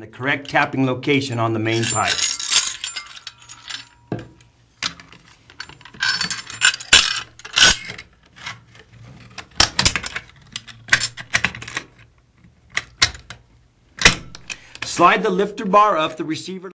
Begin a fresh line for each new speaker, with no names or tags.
correct tapping location on the main pipe. Slide the lifter bar up the receiver